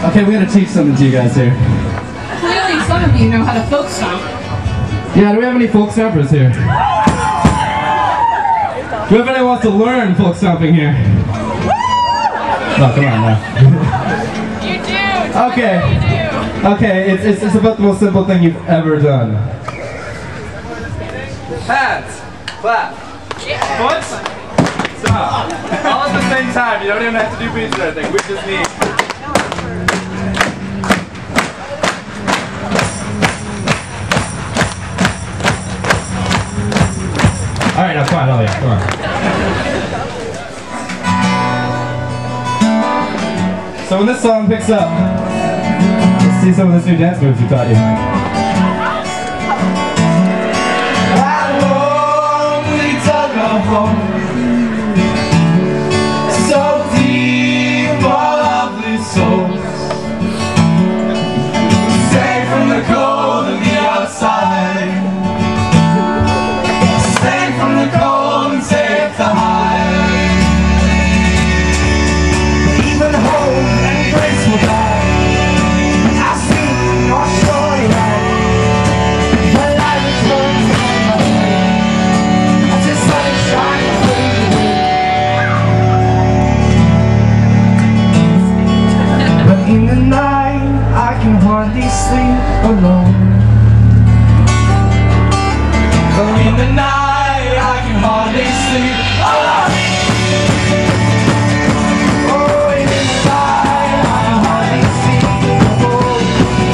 Okay, we gotta teach something to you guys here. Clearly some of you know how to folk stomp. Yeah, do we have any folk stompers here? Do we have anyone who wants to learn folk stomping here? Oh, come on now. You do! Okay. You do! Okay, it's about the most simple thing you've ever done. Hands, clap, foot, stop. All at the same time. You don't even have to do beats or anything. We just need. All right, now come on, oh yeah, come on. So when this song picks up, let's see some of the new dance moves we taught you. So deep, our lovely souls, safe from the cold and the outside, safe from the cold and safe to hide. Even hope and grace will die. I sing our story right. When light returns on my way, I just let it shine through. But in the night, I can hardly sleep alone. But in the night, I can hardly sleep alone. Oh, in the night, I can hardly sleep alone.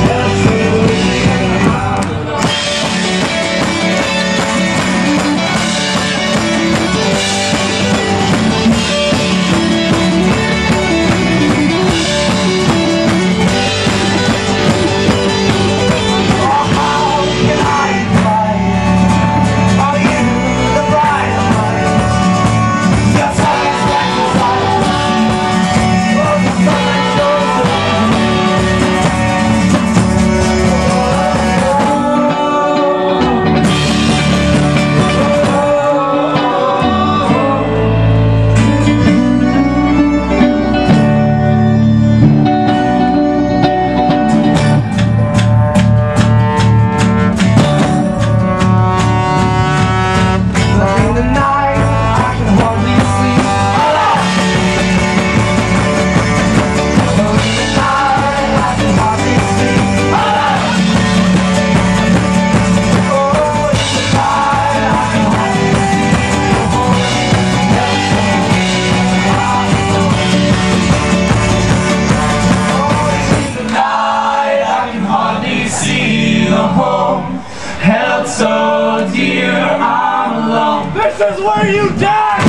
So dear, I'm alone. This is where you die!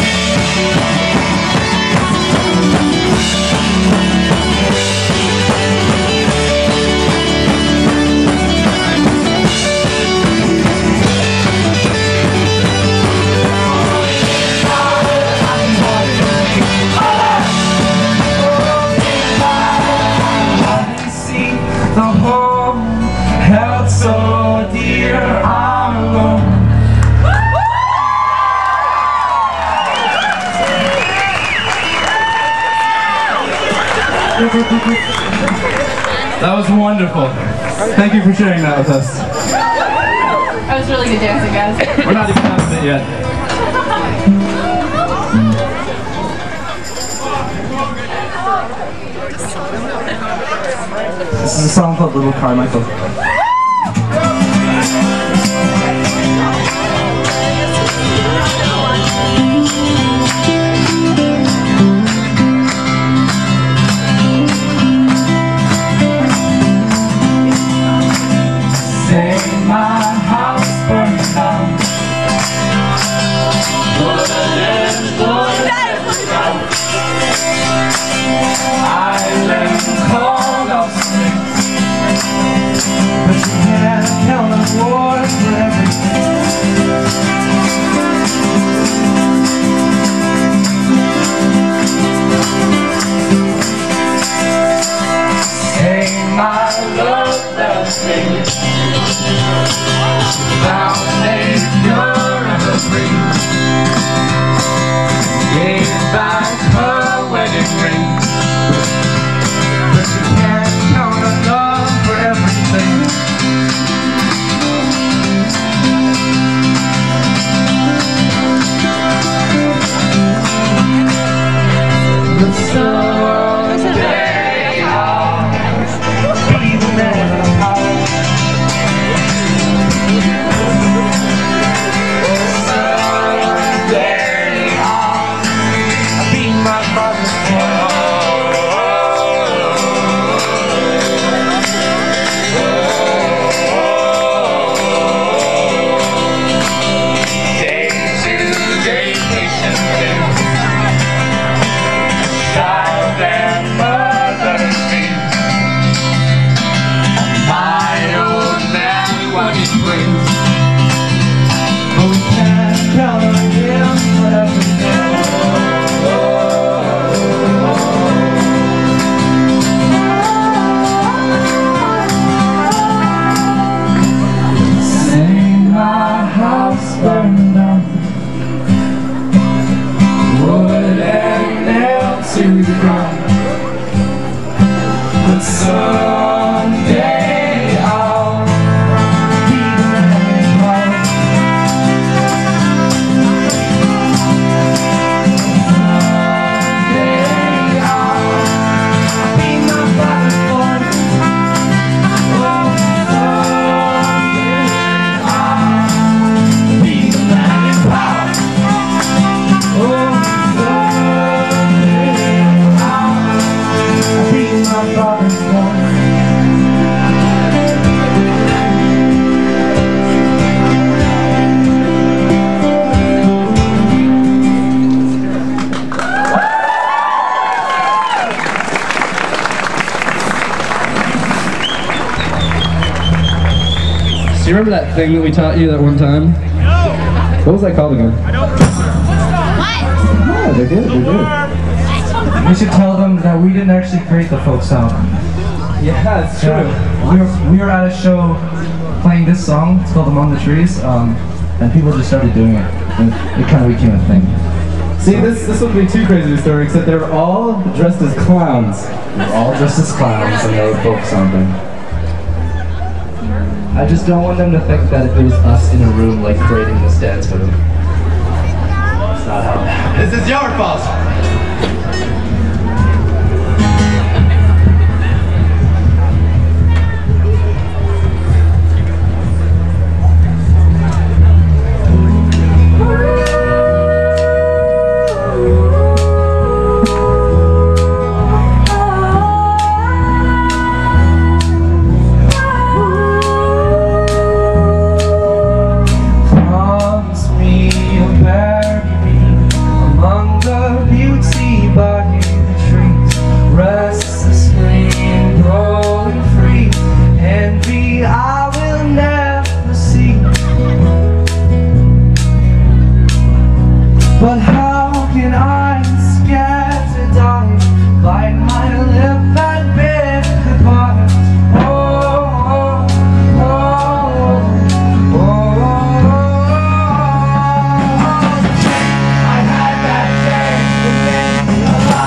See the home held so dear, I'm alone. That was wonderful. Thank you for sharing that with us. That was really good dancing, guys. We're not even done with it yet. This is a song called Little Carmichael. Say my house burned down. Island cold of springs. someday I'll be the man of power. Someday I'll be my father's boy. To the ground, but someday I'll be the man proud. Someday I'll be my father's boy. Oh, someday I'll be the man proud. Oh, Do you remember that thing that we taught you that one time? No! What was that called again? I don't remember. What? Yeah, they're good, they're good. We should tell them that we didn't actually create the folk song. Yeah, it's true. We were at a show playing this song. It's called Among the Trees, and people just started doing it. And it kind of became a thing. See, this wouldn't be too crazy of a story, except they were all dressed as clowns. We were all dressed as clowns and they were folk songing. I just don't want them to think that it was us in a room like creating this dance move. That's not how it happened. This is your fault! But how can I, scared to die, bite my lip and bid goodbye? Oh, oh, oh, oh, oh. I had that chance to make me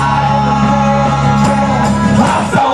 alive. I'm so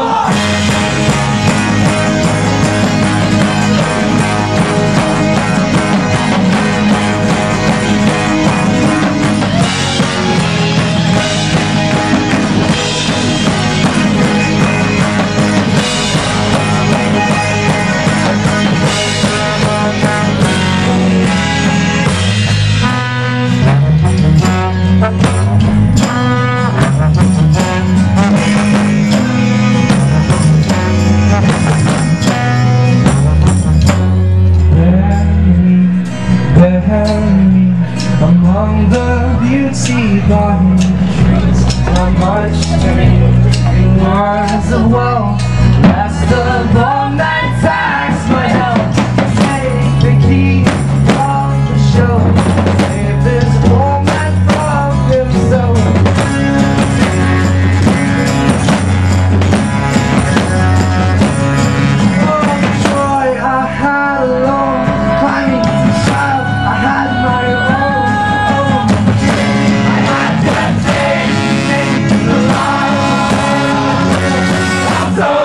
among the beauty by the trees. Not much to me in words of woe. That's the bomb that attacks my health. Take the key from the show. Save this woman from himself. Oh, joy I had alone, climbing the child I had my own. So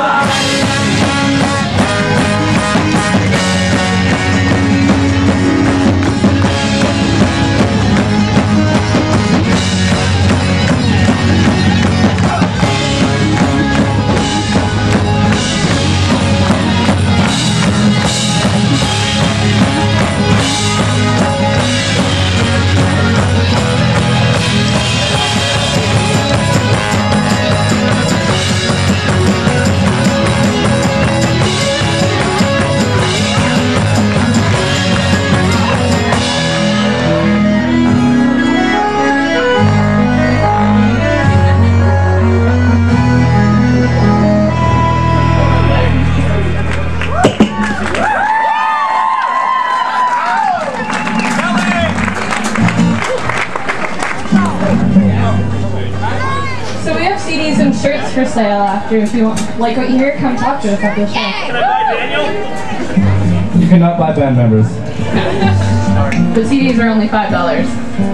sale after. If you like what you hear, come talk to us after the show. Can I buy Daniel? You cannot buy band members. The CDs are only $5.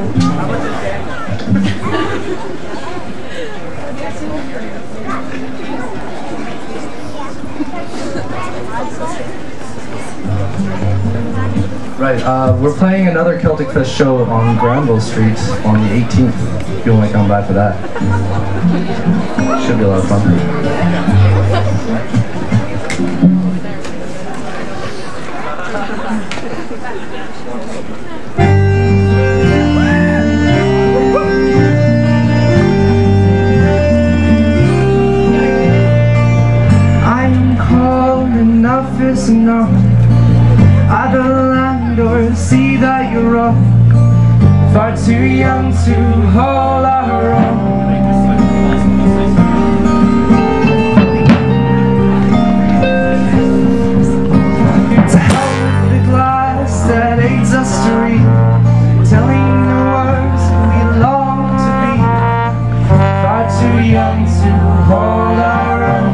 Right, we're playing another Celtic Fest show on Granville Street on the 18th. If you want to come by for that. Should be a lot of fun. I'm calling enough is enough. I don't land or see that you're wrong. Far too young to hold our own. To hell with the glass that aids us to read, telling the words we long to be. Far too young to hold our own.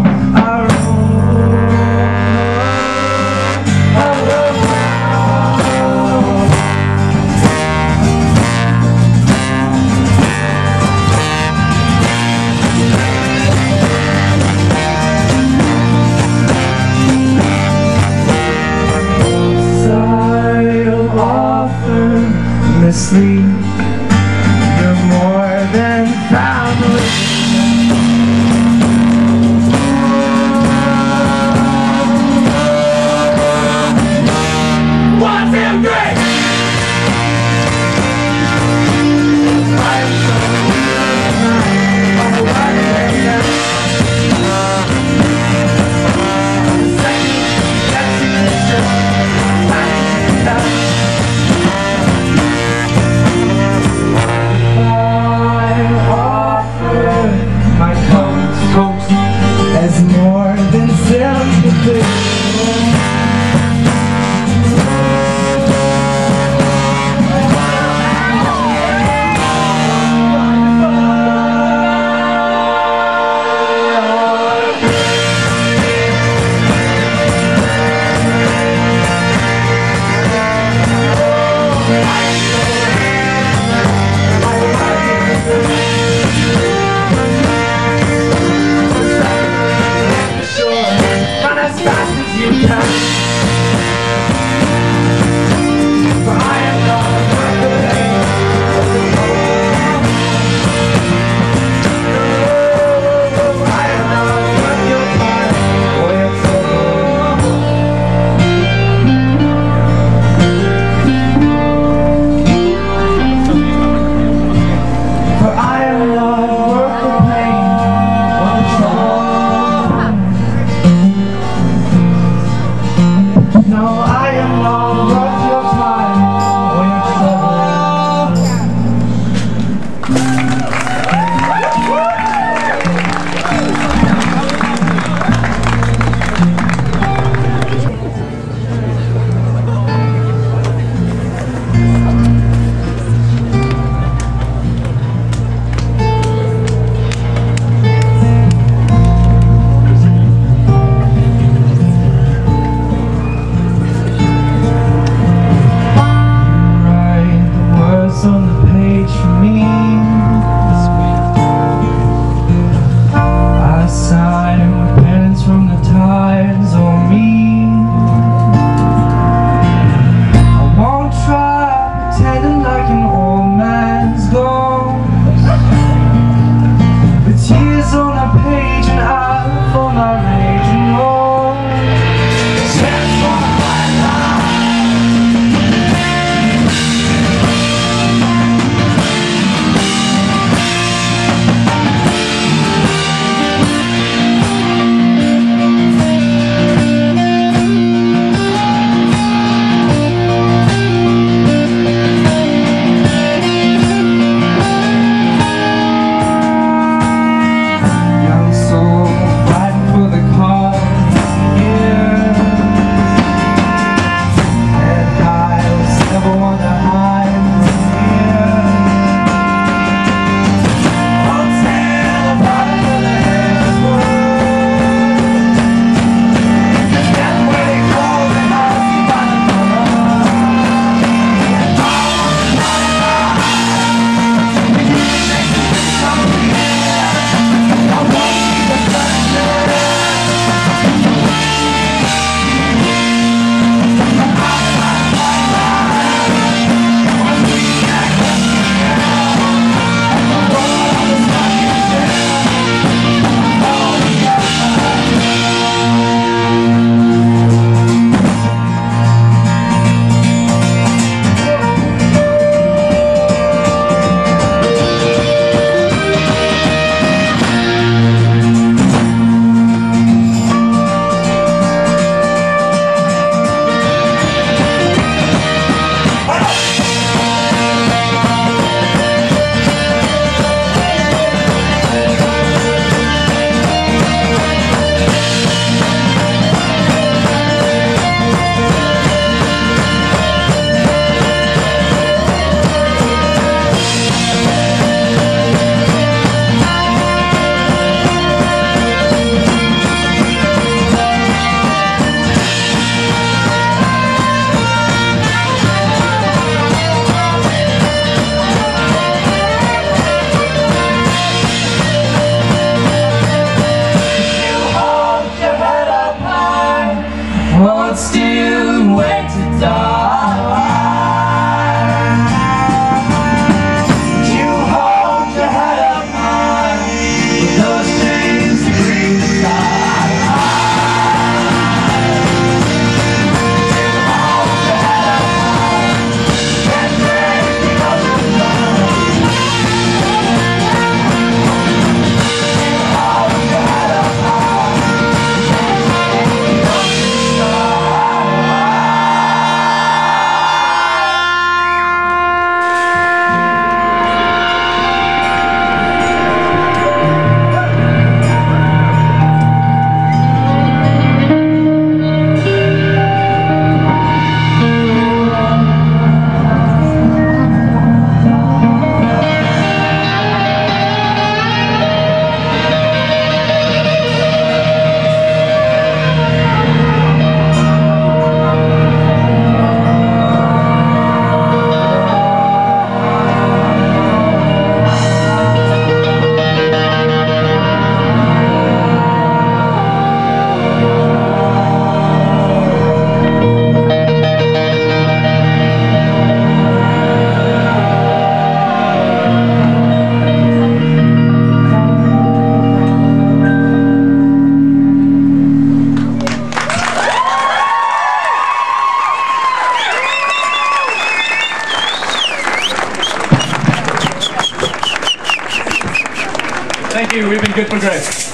Thank you. We've been good for grace.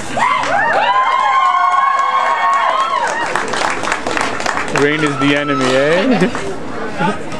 Rain is the enemy, eh?